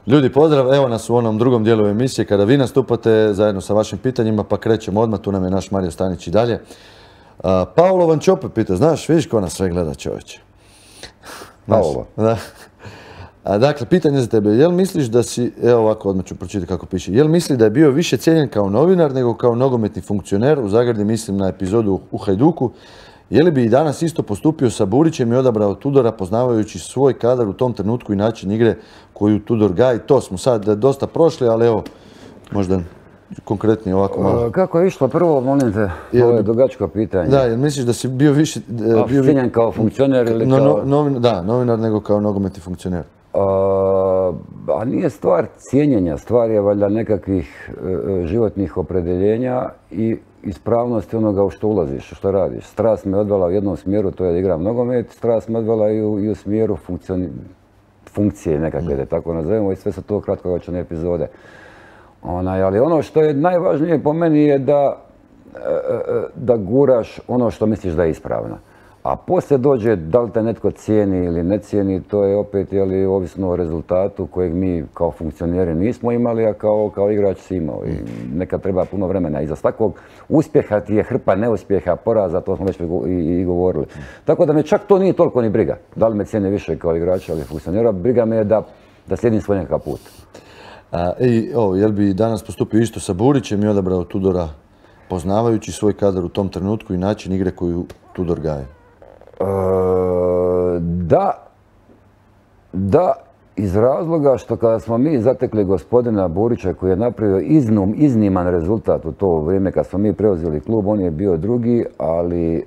Ljudi, pozdrav, evo nas u onom drugom dijelu emisije kada vi nastupate zajedno sa vašim pitanjima, pa krećemo odmah, tu nam je naš Mario Stanić i dalje. Paolo Van Čope pita, znaš, vidiš ko nas sve gleda, čovječe? Paolo. Da. Dakle, pitanje za tebe, jel misliš da si, evo ovako odmah ću pročitati kako piše, jel misli da je bio više cijenjen kao novinar nego kao nogometni funkcioner, u zagradi mislim na epizodu u Hajduku, je li bi i danas isto postupio sa Burićem i odabrao Tudora poznavajući svoj kadar u tom trenutku i način igre koju Tudor gaji? To smo sad dosta prošli, ali evo, možda konkretnije ovako malo. Kako je išlo prvo, molim te, ovo je dugačko pitanje. Da, jel misliš da si bio više... cijenjen kao funkcioner ili kao... Da, novinar nego kao nogometni funkcioner. A nije stvar cijenjenja, stvar je valjda nekakvih životnih opredeljenja i ispravnosti onoga u što ulaziš, što radiš. Strast me odvela u jednom smjeru, to je da igram nogomet, strast me odvela i u smjeru funkcije nekakve, da tako nazovemo, i sve su to kratkoročne epizode. Ali ono što je najvažnije po meni je da guraš ono što misliš da je ispravno. A poslije dođe da li te netko cijeni ili ne cijeni, to je opet ovisno o rezultatu kojeg mi kao funkcioneri nismo imali, a kao igrač si imao. I nekad treba puno vremena. Iza svakog uspjeha ti je hrpa neuspjeha, poraza, to smo već i govorili. Tako da me čak to nije toliko ni briga. Da li me cijene više kao igrača ili funkcionera, briga me je da slijedim svoj nekakav put. Jel bi danas postupio isto sa Burićem i odabrao Tudora poznavajući svoj kadar u tom trenutku i način igre koju Tudor gaje? Da, iz razloga što kada smo mi zatekli gospodina Burića koji je napravio izniman rezultat u to vrijeme kad smo mi preuzeli klub, on je bio drugi, ali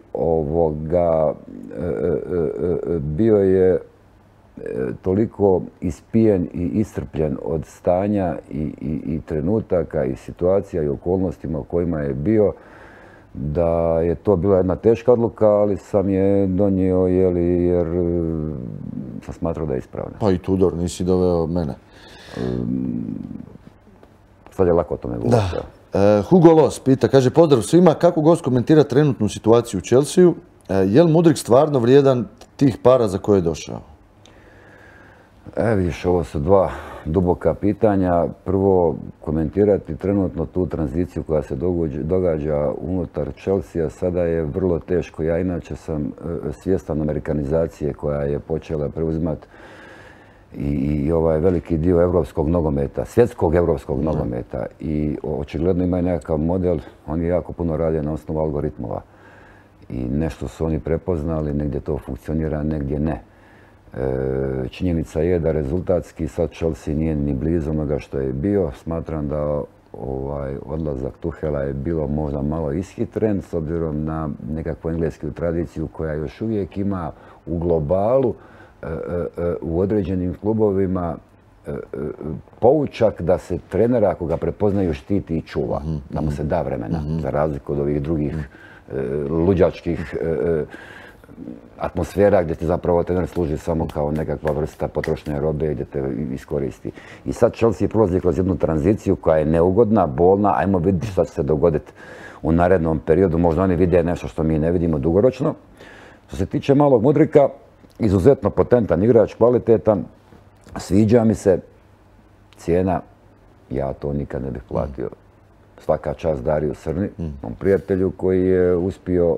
bio je toliko ispijen i iscrpljen od stanja i trenutaka i situacija i okolnostima u kojima je bio, da je to bila jedna teška odluka, ali sam je donio jer sam smatrao da je ispravna. Pa i Tudor, nisi doveo mene. Sad je lako o tome govoriti. Hugo Los pita, kaže, pozdrav svima, kako gost komentira trenutnu situaciju u Chelsea-u? Je li Mudryk stvarno vrijedan tih para za koje je došao? Vidiš, ovo su dva duboka pitanja. Prvo, komentirati trenutno tu tranziciju koja se događa unutar Chelsea sada je vrlo teško. Ja inače sam svjestan amerikanizacije koja je počela preuzimati i ovaj veliki dio evropskog nogometa, svjetskog evropskog nogometa. I očigledno imaju nekakav model, oni jako puno rade na osnovu algoritmova. I nešto su oni prepoznali, negdje to funkcionira, negdje ne. Činjenica je da rezultatski sad Chelsea nije ni blizu onoga što je bio. Smatram da odlazak Tuhela je bilo možda malo ishitren s obzirom na nekakvu englesku tradiciju koja još uvijek ima u globalu u određenim klubovima poučak da se trenera, ako ga prepoznaju, štiti i čuva. Da mu se da vremena, za razliku od ovih drugih luđačkih atmosfera gdje ti zapravo trener služi samo kao nekakva vrsta potrošne robe gdje te iskoristi. I sad Chelsea prolazi kroz jednu tranziciju koja je neugodna, bolna, ajmo vidjeti šta će se dogoditi u narednom periodu. Možda oni vide nešto što mi ne vidimo dugoročno. Što se tiče malog Mudryka, izuzetno potentan igrač, kvalitetan, sviđa mi se, cijena, ja to nikad ne bih platio. Svaka čast Dariju Srni, mom prijatelju koji je uspio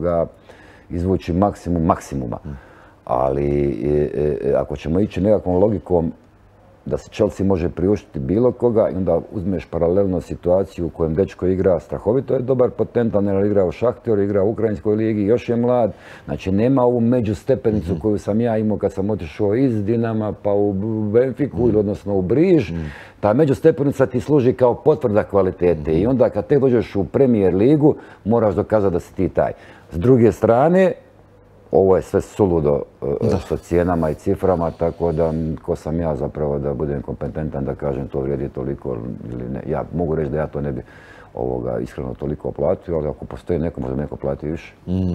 izvući maksimum maksimuma. Ali ako ćemo ići nekakvom logikom da se Chelsea može priuštiti bilo koga i onda uzmeš paralelno situaciju u kojem dečko igra strahovito, je dobar, potentan, jer igra u Šahtjoru, igra u Ukrajinskoj ligi, još je mlad. Znači nema ovu međustepenicu koju sam ja imao kad sam otišao iz Dinama pa u Benfiku, odnosno u Briž. Ta međustepenica ti služi kao potvrda kvalitete i onda kad tek dođeš u Premier ligu moraš dokazati da si ti taj. S druge strane, ovo je sve suludo sa cijenama i ciframa, tako da ko sam ja zapravo da budem kompetentan da kažem to vrijedi toliko ili ne. Ja mogu reći da ja to ne bi iskreno toliko platio, ali ako postoji neko, možda neko plati više.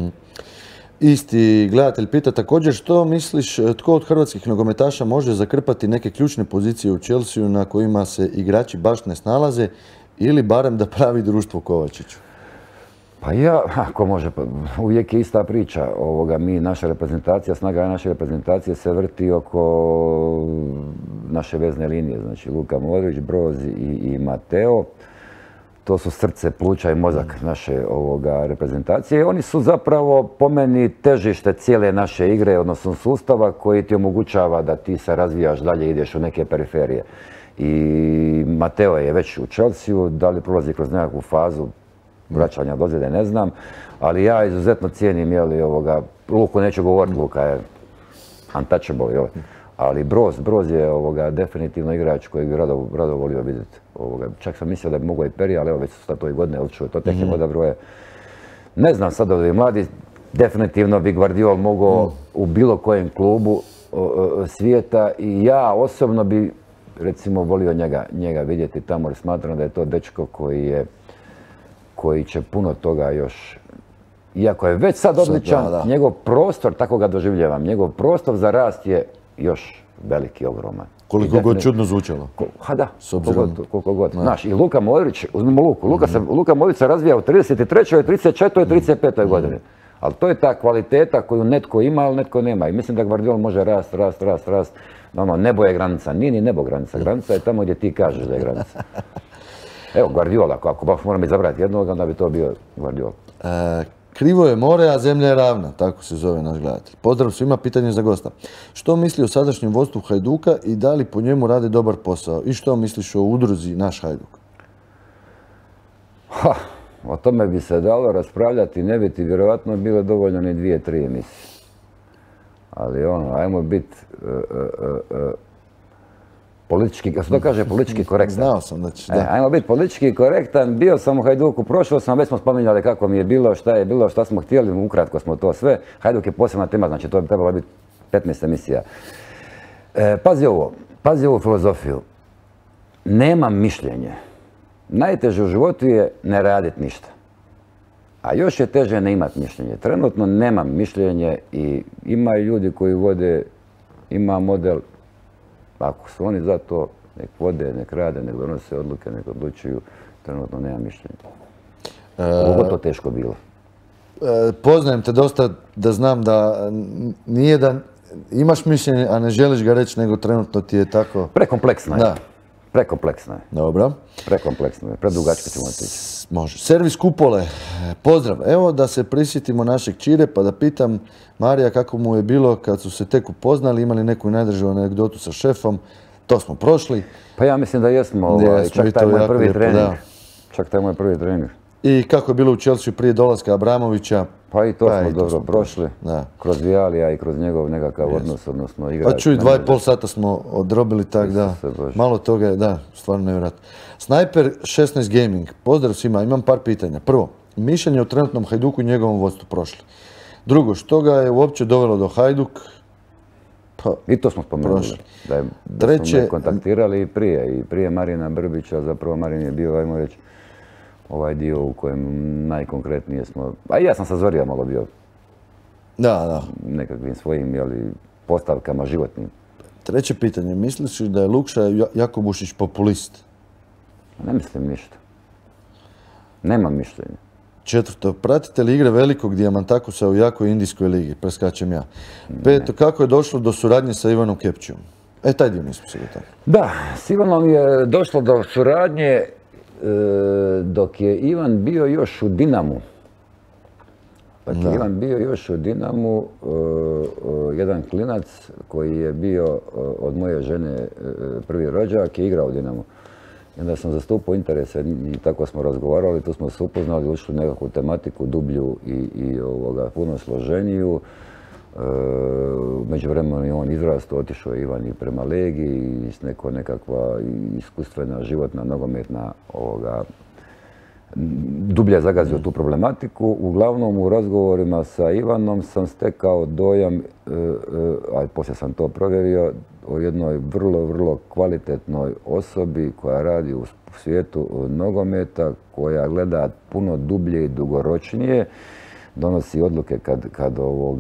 Isti gledatelj pita također što misliš tko od hrvatskih nogometaša može zakrpati neke ključne pozicije u Chelsea na kojima se igrači baš ne snalaze ili barem da pravi društvo Kovačiću? Pa ja, ako može, uvijek je ista priča. Naša reprezentacija, snaga naše reprezentacije se vrti oko naše vezne linije. Znači Luka Modrić, Broz i Mateo. To su srce, pluća i mozak naše reprezentacije. Oni su zapravo po meni težište cijele naše igre, odnosno sustava koji ti omogućava da ti se razvijaš dalje, ideš u neke periferije. I Mateo je već u Chelsea, da li prolazi kroz nekakvu fazu vraćanja od ozljede, ne znam, ali ja izuzetno cijenim, Luku neću govoriti, Luka je untouchable, ali Broz je definitivno igrač kojeg bi rado volio vidjeti. Čak sam mislio da bi mogao i Peri, ali evo već su to i godine odšao, to tek je odabroje. Ne znam sad ovi mladi, definitivno bi Guardiola mogao u bilo kojem klubu svijeta i ja osobno bi recimo volio njega vidjeti tamo jer smatram da je to dečko koji će puno toga još, iako je već sad odličan, njegov prostor, tako ga doživljavam, njegov prostor za rast je još veliki, ogroman. Koliko god čudno zvučalo. Ha da, koliko god. Znaš, i Luka Modrić, uzmimo Luku, Luka Modrić se razvija u 33. 34. i 35. godini. Ali to je ta kvaliteta koju netko ima, ali netko nema. I mislim da Guardiola može rast. Nebo je granica, nije ni nebo granica. Granica je tamo gdje ti kažeš da je granica. Evo, Guardiola, ako baš moram izabrati jednog, onda bi to bio Guardiola. Krivo je more, a zemlja je ravna, tako se zove naš gledatelj. Pozdrav svima, pitanje za gosta. Što misli o sadašnjem vodstvu Hajduka i da li po njemu radi dobar posao? I što misliš o udruzi Naš Hajduk? O tome bi se dalo raspravljati, ne bi ti vjerojatno bilo dovoljno ni 2-3 emisije. Ali ajmo biti politički, kako se to kaže, politički korektan. Znao sam da ćeš, da. Ajmo biti politički korektan, bio sam u Hajduku, prošao sam, već smo spominjali kako mi je bilo, šta smo htjeli, ukratko smo to sve. Hajduk je posebna tema, znači to bi trebalo biti 15 emisija. Pazi ovu filozofiju. Nemam mišljenje. Najteže u životu je ne raditi ništa. A još je teže ne imati mišljenje. Trenutno nemam mišljenje i ima ljudi koji vode, ima model. Ako su oni za to, nek vode, nek rade, nek donose odluke, nek odlučuju, trenutno nema mišljenja. Koliko to teško bilo? Poznajem te dosta da znam da nije da imaš mišljenje, a ne želiš ga reći, nego trenutno ti je tako... Prekompleksno je. Da. Prekompleksno je. Dobro. Prekompleksno je. Predugačko ćemo otići. Može. Servis Kupole. Pozdrav. Evo da se prisjetimo našeg Čire pa da pitam Marija kako mu je bilo kad su se tek upoznali, imali neku najdržu anegdotu sa šefom. To smo prošli. Pa ja mislim da jesmo. Čak taj moj prvi trening. Čak taj moj prvi trening. I kako je bilo u Chelsea prije dolaska Abramovića? Pa i to smo dobro prošli. Kroz Vijalija i kroz njegov nekakav odnos, odnosno igrač. Pa čuj, 2,5 sata smo odrobili tak da. Malo toga je, da, stvarno nevjerojatno. Sniper 16 Gaming. Pozdrav svima, imam par pitanja. Prvo, mišljenje o trenutnom Hajduku i njegovom vodstvu prošli. Drugo, što ga je uopće dovelo do Hajduk? I to smo spomenuli. Da smo me kontaktirali i prije Marina Brbića, zapravo Marin je bio, ajmo reći, ovaj dio u kojem najkonkretnije smo... A i ja sam sa Zorija malo bio. Da. Nekakvim svojim, postavkama životnim. Treće pitanje. Misliš li da je Lukša Jakubušić populist? Ne mislim ništa. Nemam mišljenja. Četvrto. Pratite li igre velikog Diamantakusa u jakoj indijskoj ligi? Preskačem ja. Peto. Kako je došlo do suradnje sa Ivanom Kepčijom? Taj dio nismo se gotovi. Da, s Ivanom je došlo do suradnje dok je Ivan bio još u Dinamu. Ivan bio još u Dinamu, jedan klinac koji je bio od moje žene prvi rođak je igrao u Dinamu. I onda sam zastupao interese i tako smo razgovarali, tu smo se upoznali, ušli u nekakvu tematiku dublju i puno složeniju. Međuvremeno je on izrastao, otišao je Ivan i prema Legiji i s nekakva iskustvena, životna, nogometna dublje zagazio tu problematiku. Uglavnom u razgovorima sa Ivanom sam stekao dojam, a poslije sam to provjerio, o jednoj vrlo kvalitetnoj osobi koja radi u svijetu nogometa, koja gleda puno dublje i dugoročnije, donosi odluke kad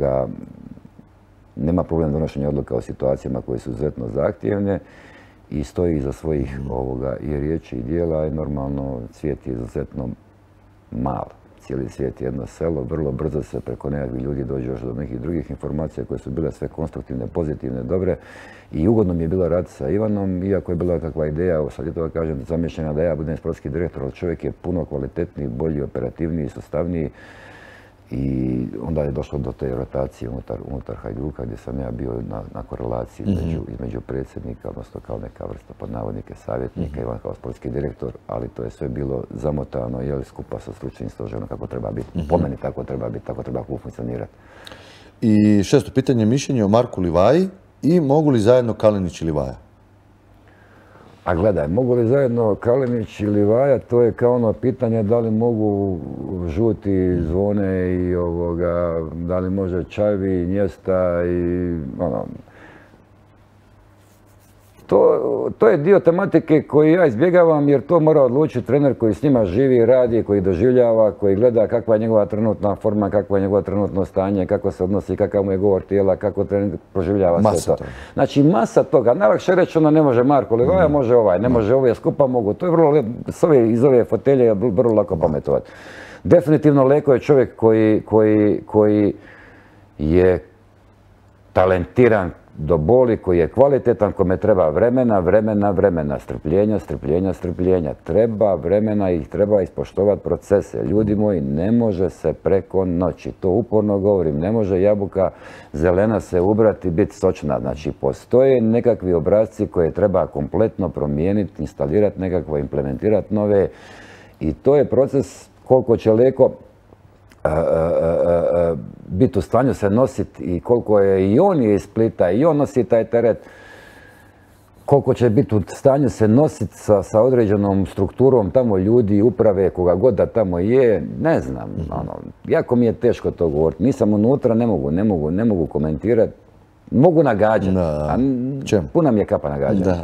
nema problem donošenja odluka o situacijama koje su izuzetno zahtjevne i stoji iza svojih i riječi i dijela i normalno svijet je izuzetno mal. cijeli svijet je jedno selo, vrlo brzo se preko nekakvih ljudi dođe još do nekih drugih informacija koje su bile sve konstruktivne, pozitivne, dobre. I ugodno mi je bilo raditi sa Ivanom, iako je bila kakva ideja, sad je to kažem, zamišljena da ja budem sportski direktor, ali čovjek je puno kvalitetniji, bolji, operativniji, sustavniji. I onda je došlo do te rotacije unutar Hajduka gdje sam ja bio na korelaciji između predsjednika, odnosno kao neka vrsta pod navodnike savjetnika, Ivan kao sportski direktor, ali to je sve bilo zamotano skupa sa stručnim stožerom kako treba biti. Po meni tako treba biti, tako treba klub funkcionirati. I šesto pitanje, mišljenje o Marku Livaji i mogu li zajedno Kalinić i Livaja? A gledaj, mogu li zajedno Kalinić i Livaja, to je kao ono pitanje da li mogu Žuti, Zvone i da li može Čavi, Njesta i ono. To je dio tematike koji ja izbjegavam jer to mora odlučiti trener koji s njima živi, radi, koji doživljava, koji gleda kakva je njegova trenutna forma, kakvo je njegovo trenutno stanje, kako se odnosi, kakav mu je govor tijela, kako trener proživljava sve to. Znači masa toga. Najlakše reći ono ne može Marko Livaja, može ovaj, ne može ovaj, skupa mogu. To je vrlo, iz ove fotelje je vrlo lako pametovati. Definitivno Leko je čovjek koji je talentiran do boli, koji je kvalitetan, kome treba vremena, strpljenja. Treba vremena i treba ispoštovati procese. Ljudi moji, ne može se preko noći. To uporno govorim. Ne može jabuka zelena se ubrati i biti sočna. Znači, postoje nekakvi obrasci koje treba kompletno promijeniti, instalirati nekakvo, implementirati nove. I to je proces koliko će Leko biti u stanju se nositi i koliko je i on iz Splita i on nosi taj teret, koliko će biti u stanju se nositi sa određenom strukturom tamo ljudi, uprave, koga god da tamo je, ne znam. Jako mi je teško to govoriti. Nisam unutra, ne mogu komentirati. Mogu nagađati, a puna mi je kapa nagađati.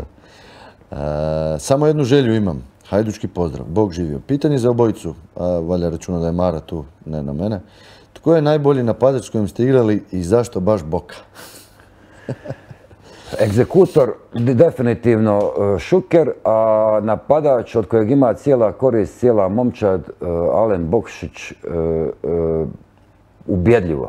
Samo jednu želju imam. Hajdučki pozdrav, Bog živio. Pitanje za obojicu, valja računa da je Mara tu, ne na mene. Tko je najbolji napadač s kojim ste igrali i zašto baš Boka? Egzekutor definitivno Šuker, a napadač od kojeg ima cijela korist, cijela momčad, Alen Bokšić, ubjedljivo.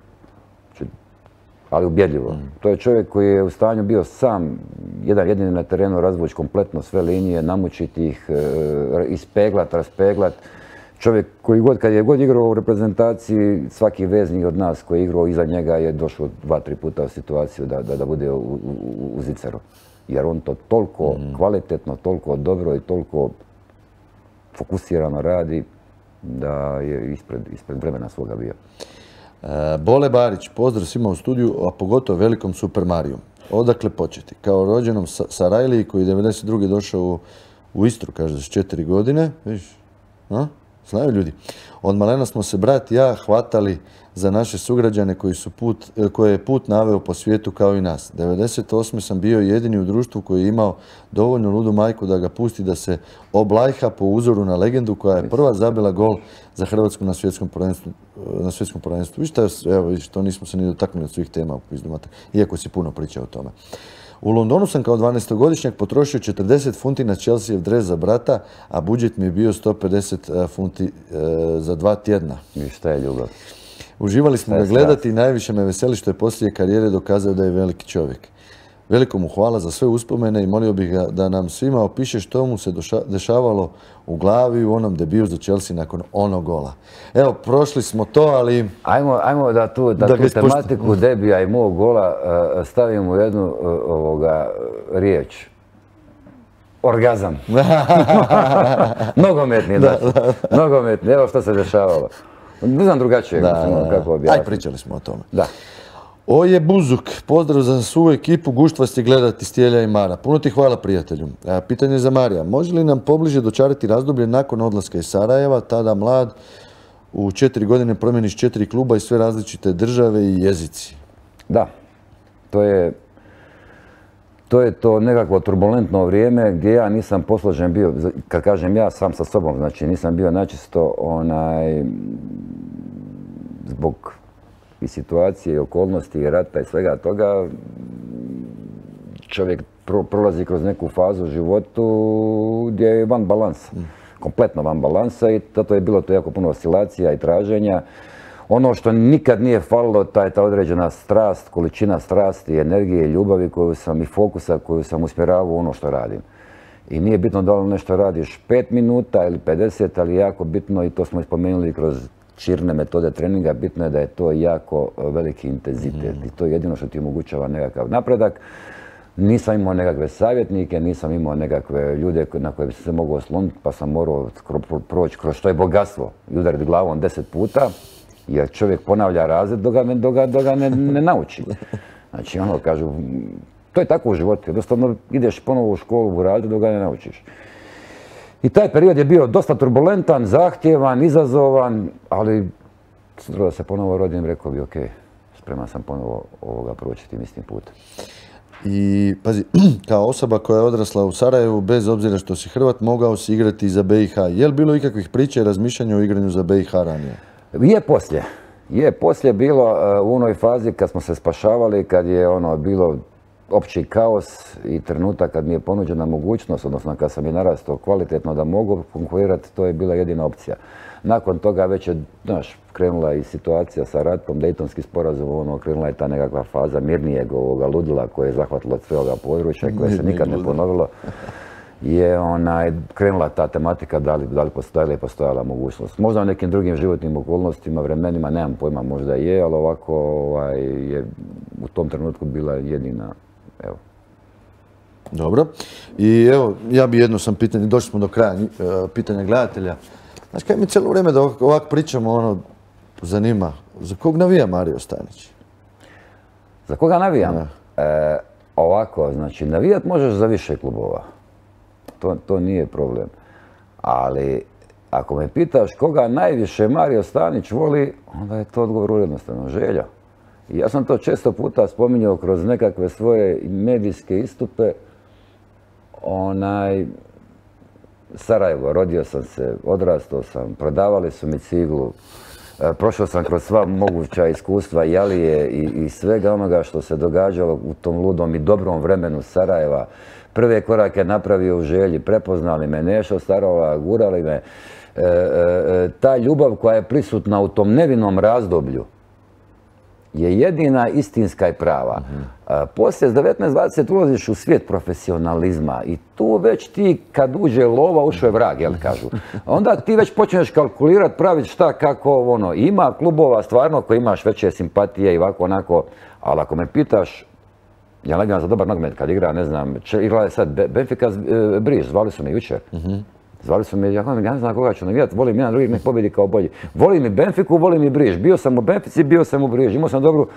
Ali ubjedljivo. To je čovjek koji je u stanju bio sam, jedan jedini na terenu, razvući kompletno sve linije, namučiti ih, ispeglat, raspeglat. Čovjek koji god, kad je god igrao u reprezentaciji, svaki veznik od nas koji je igrao iza njega je došao 2-3 puta u situaciju da bude u ziceru. Jer on to toliko kvalitetno, toliko dobro i toliko fokusirano radi da je ispred vremena svoga bio. Bole Barić, pozdrav svima u studiju, a pogotovo velikom Super Mariju. Odakle početi? Kao rođenom Sarajliji koji je 92. došao u Istru, kaže, s 4 godine. Viš, znaju ljudi. Od malena smo se brat i ja hvatali za naše sugrađane koje je put naveo po svijetu kao i nas. 98. sam bio jedini u društvu koji je imao dovoljno ludu majku da ga pusti da se oblajha po uzoru na legendu koja je prva zabila gol za Hrvatsku na svjetskom prvenstvu. Vidiš, to nismo se ni dotaknuli od svih tema u Pizdumata, iako si puno pričao o tome. U Londonu sam kao 12-godišnjak potrošio 40 funti na Chelseajev dres za brata, a budžet mi je bio 150 funti za 2 tjedna. I šta je ljubav? Uživali smo ga gledati i najviše me veseli što je poslije karijere dokazao da je veliki čovjek. Veliko mu hvala za sve uspomene i molio bih ga da nam svima opiše što mu se dešavalo u glavi u onom debiju za Chelsea nakon onog gola. Evo, prošli smo to, ali... Ajmo da tu tematiku debija i mog gola stavimo u jednu riječ. Orgazam. Nogometni, da. Nogometni, evo što se dešavalo. Ne znam drugačije kako objasniti. Aj, pričali smo o tome. Da. Oje Buzuk, pozdrav za svu ekipu, gušt vas je gledati Stjelja i Mara. Puno ti hvala, prijatelju. Pitanje za Marija, može li nam pobliže dočarati razdoblje nakon odlaska iz Sarajeva, tada mlad, u 4 godine promjeniš 4 kluba i sve različite države i jezici? Da, to je to nekakvo turbulentno vrijeme gdje ja nisam posložen bio, kad kažem ja sam sa sobom, znači nisam bio načisto zbog i situacije i okolnosti i rata i svega toga, čovjek prolazi kroz neku fazu u životu gdje je van balans. kompletno van balansa i zato je bilo to jako puno oscilacija i traženja. Ono što nikad nije falilo, ta određena strast, količina strasti, energije, ljubavi i fokusa koju sam usmjeravao u ono što radim. I nije bitno da li nešto radiš 5 minuta ili 50, ali jako bitno, i to smo spomenuli kroz širne metode treninga, bitno je da je to jako veliki intenzitet i to je jedino što ti omogućava nekakav napredak. Nisam imao nekakve savjetnike, nisam imao nekakve ljude na koje bi se mogao osloniti, pa sam morao proći kroz što je bogatstvo i udariti glavom 10 puta, jer čovjek ponavlja razred dok ga ne nauči. Znači, kažu, to je tako u životu, jednostavno ideš ponovo u školu u razred dok ga ne naučiš. I taj period je bio dosta turbulentan, zahtjevan, izazovan, ali sutra da se ponovo rodim, rekao bi, ok, spreman sam ponovo proći tim istim putem. I pazi, kao osoba koja je odrasla u Sarajevu, bez obzira što si Hrvat, mogao si igrati za BiH. Je li bilo ikakvih priča i razmišljanja o igranju za BiH ranije? Je poslije bilo u onoj fazi kad smo se spašavali, kad je bilo opći kaos i trenutak kad mi je ponuđena mogućnost, odnosno kad sam je narastao kvalitetno da mogu konkurirati, to je bila jedina opcija. Nakon toga već je, krenula i situacija sa ratom, Dejtonski sporazum, krenula je ta nekakva faza mirnijeg ludila koje je zahvatilo cijeloga područja i koje se nikad ne ponovilo. Je krenula ta tematika da li postojala i postojala mogućnost. Možda u nekim drugim životnim okolnostima, vremenima, nemam pojma, možda je, ali ovako je u tom trenutku bila jedina, evo. Dobro. I evo, ja bi jedno sam pitanje, došli smo do kraja pitanja gledatelja. Znaš, kaj mi cijelo vrijeme da ovako pričamo, zanima, za kog navija Mario Stanić? Za koga navijam? Ovako, znači, navijat možeš za više klubova. To nije problem. Ali, ako me pitaš koga najviše Mario Stanić voli, onda je to odgovor jednostavno, Želja. I ja sam to često puta spominjao kroz nekakve svoje medijske istupe. Sarajevo, rodio sam se, odrastao sam, prodavali su mi ciglu, prošao sam kroz sva moguća iskustva i alije i svega onoga što se događalo u tom ludom i dobrom vremenu Sarajeva. Prve korake napravio u Želji, prepoznali me, Nešo Starova, gurali me. Ta ljubav koja je prisutna u tom nevinom razdoblju je jedina istinska i prava. Poslije s 19-20 ulaziš u svijet profesionalizma i tu već ti kad uđe lova ušao je vrag, jel kažu. Onda ti već počneš kalkulirati, praviti šta, kako, ima klubova stvarno koji imaš veće simpatije i ovako onako, ali ako me pitaš, ja navijam za dobar nogomet kad igra, ne znam, igrala je sad Benfica Briž, zvali su me jučer. Zvali su me, ja ne znam koga ću navijati, volim jedan drugi, nek pobjedi kao bolji. Volim i Benfiku, volim i Briž. Bio sam u Benfici, bio sam u Briž. Imao sam dobru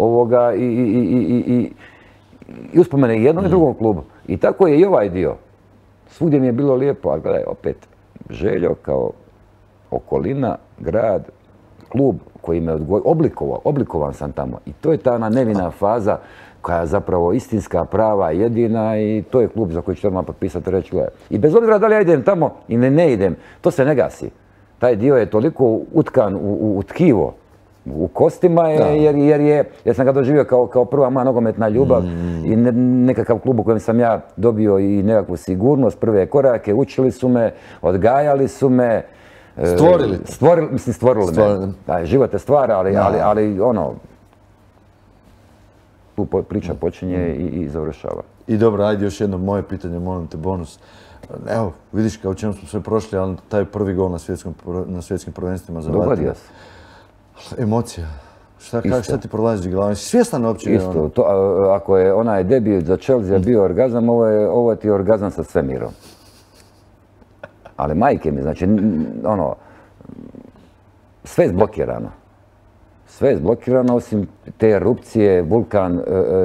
i uspomene i jednom i drugom klubu. I tako je i ovaj dio. Svugdje mi je bilo lijepo, ali gledaj, opet, Željo kao okolina, grad, klub koji me oblikovan sam tamo. I to je ta nevina faza koja je zapravo istinska, prava, jedina i to je klub za koji ću odmah potpisati i reći, gledaj. I bez obzira da li ja idem tamo ili ne idem, to se ne gasi. Taj dio je toliko utkan u tkivo, u kostima, jer sam ga doživio kao prva moja nogometna ljubav i nekakav klub u kojem sam ja dobio i nekakvu sigurnost, prve korake, učili su me, odgajali su me. Stvorili me. Život je stvar, ali tu priča počinje i završava. I dobro, ajde još jedno moje pitanje, molim te, bonus. Evo, vidiš kao čemu smo sve prošli, ali taj prvi gol na svjetskim prvenstvima za Vatinu. Dogodio se. Emocija. Šta ti prolazi glavom? Svjestan uopće? Isto. Ako je onaj debut za Chelsea bio orgazam, ovo ti je orgazam sa svemirom. Ali majke mi, znači, sve je zblokirano. Sve je zblokirano osim te erupcije, vulkan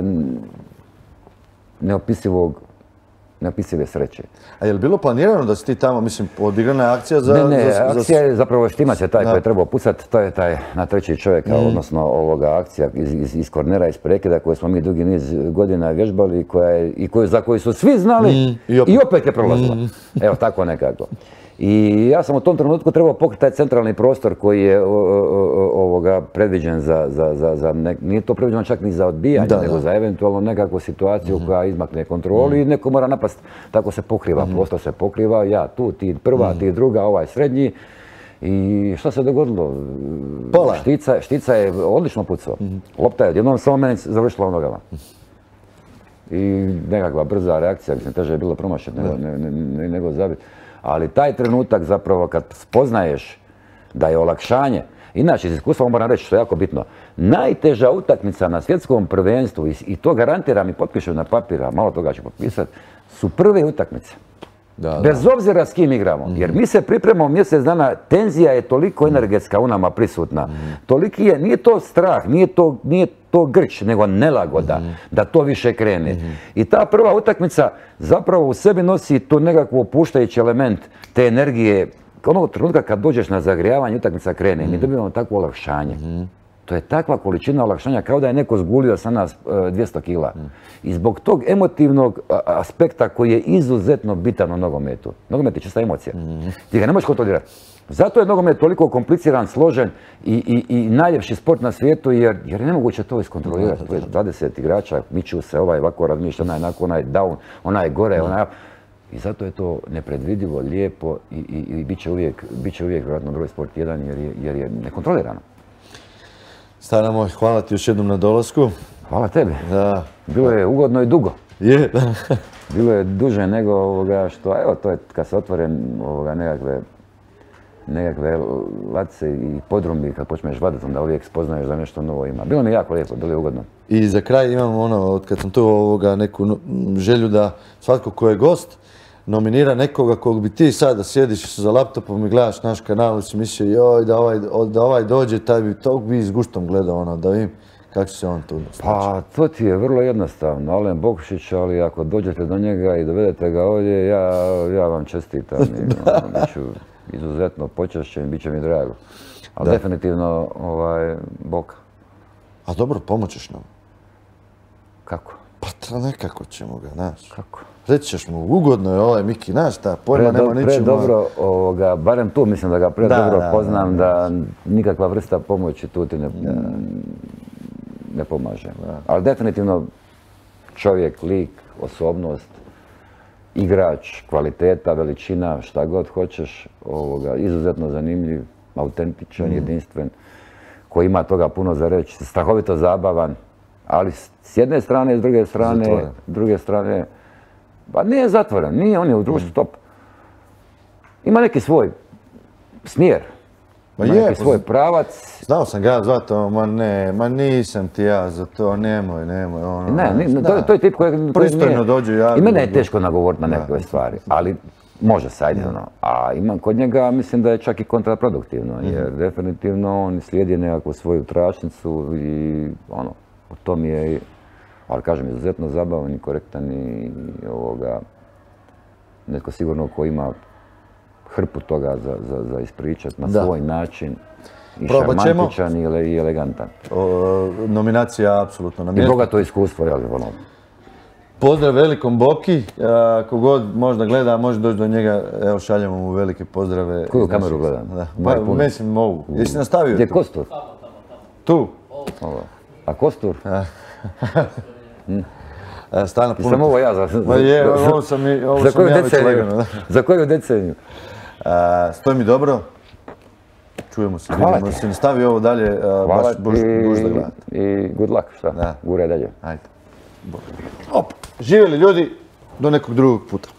neopisive sreće. A je li bilo planirano da si ti tamo, mislim, odigrana je akcija za... Ne, akcija je zapravo Štimac je taj koji je trebao pucati, to je taj na treći čovjeka, odnosno akcija iz kornera, iz prekida koju smo mi dugi niz godina vježbali i za koju su svi znali i opet je prolazila. Evo, tako nekako. I ja sam u tom trenutku trebao pokriti taj centralni prostor koji je predviđen nije to predviđeno čak ni za odbijanje, nego za eventualno nekakvu situaciju koja izmakne kontroli i neko mora napast. Tako se pokriva, prostor se pokriva, ja tu, ti prva, ti druga, ovaj srednji. I što se dogodilo? Štica je odlično pucao. Lopta je odjednom samo meni završila u nogama. I nekakva brza reakcija, mislim, teže je bilo promašiti nego zabiti. Ali taj trenutak zapravo kad spoznaješ da je olakšanje, inače iz iskustva moram reći što je jako bitno, najteža utakmica na svjetskom prvenstvu, i to garantiram i potpišem na papira, malo toga ću potpisati, su prve utakmice. Bez obzira s kim igramo, jer mi se pripremamo mjesec dana, tenzija je toliko energetska u nama prisutna, toliki je, nije to strah, nije to grč, nego nelagoda da to više krene. I ta prva utakmica zapravo u sebi nosi tu nekakvu opuštajući element te energije. Onog trenutka kad dođeš na zagrijavanje, utakmica krene, mi dobivamo takvo olakšanje. To je takva količina olakšanja kao da je neko zgulio sa nas 200 kila. I zbog tog emotivnog aspekta koji je izuzetno bitan u nogometu. Nogomet je čista emocija. Ti ga ne možeš kontrolirati. Zato je nogomet toliko kompliciran, složen i najljepši sport na svijetu jer je nemoguće to iskontrolirati. 20 igrača, miču se, ovaj ovako razmišlja, onaj onako, onaj down, onaj gore, onaj up. I zato je to nepredvidivo, lijepo i bit će uvijek vjerojatno broj sport jedan jer je nekontrolirano. Stara moj, hvala ti još jednom na dolasku. Hvala tebi. Bilo je ugodno i dugo. Je. Bilo je duže nego što, evo to je kad se otvore nekakve latice i podrumi kad počneš vaditi, onda uvijek spoznaješ da nešto novo ima. Bilo mi jako lijepo, bilo je ugodno. I za kraj imam od kad sam tu neku želju da svatko ko je gost nominira nekoga kog bi ti sad da sjediš za laptopom i gledaš naš kanal i si mislio joj da ovaj dođe, tog bi s guštom gledao da vidim kako se on tu snaći. Pa to ti je vrlo jednostavno, Alen Bokušić, ali ako dođete do njega i dovedete ga ovdje, ja vam čestitam i bit ću izuzetno počašćen i bit će mi drago. Ali definitivno Boka. A dobro, pomoćeš nam. Kako? Pa nekako ćemo ga, znaš. Kako? Reći ćeš mu, ugodno je ovaj Miki, znaš, ta pojma nema ničemu. Predobro, barem tu mislim da ga predobro poznam, da nikakva vrsta pomoći tu ti ne pomaže. Ali definitivno čovjek, lik, osobnost, igrač, kvaliteta, veličina, šta god hoćeš, izuzetno zanimljiv, autentičan, jedinstven, koji ima toga puno za reći, strahovito zabavan, ali s jedne strane i s druge strane, pa nije zatvoren, nije, on je u društvu top. Ima neki svoj smjer, ima neki svoj pravac. Znao sam ga zvati, ma nisam ti ja za to, nemoj. Ne, to je tip koji pristojno dođe javno. I mene je teško nagovoriti na neke stvari, ali može se, ajde ono. A imam kod njega, mislim da je čak i kontraproduktivno, jer definitivno on slijedi nekakvu svoju tračnicu i ono, to mi je, ali kažem, izuzetno zabavan i korektan i netko sigurno ko ima hrpu toga za ispričat na svoj način i šarmantičan i elegantan. Nominacija apsolutno na mjestu. I bogato iskustvo, jel? Pozdrav velikom Boki, ako god možda gleda, može doći do njega, evo šaljemo mu velike pozdrave. Koju kameru gledam? Pa mislim mogu. Jesi nastavio? Gdje je Kostur? Tu. A Kostur? Stalno puno. Sam ovo ja za... Ovo sam ja već lagano. Za koju deceniju? Stoj mi dobro. Čujemo se, vidimo se. Nastavi ovo dalje, baš da gledate. I good luck, šta? Guraj dalje. Ajde. Živjeli ljudi, do nekog drugog puta.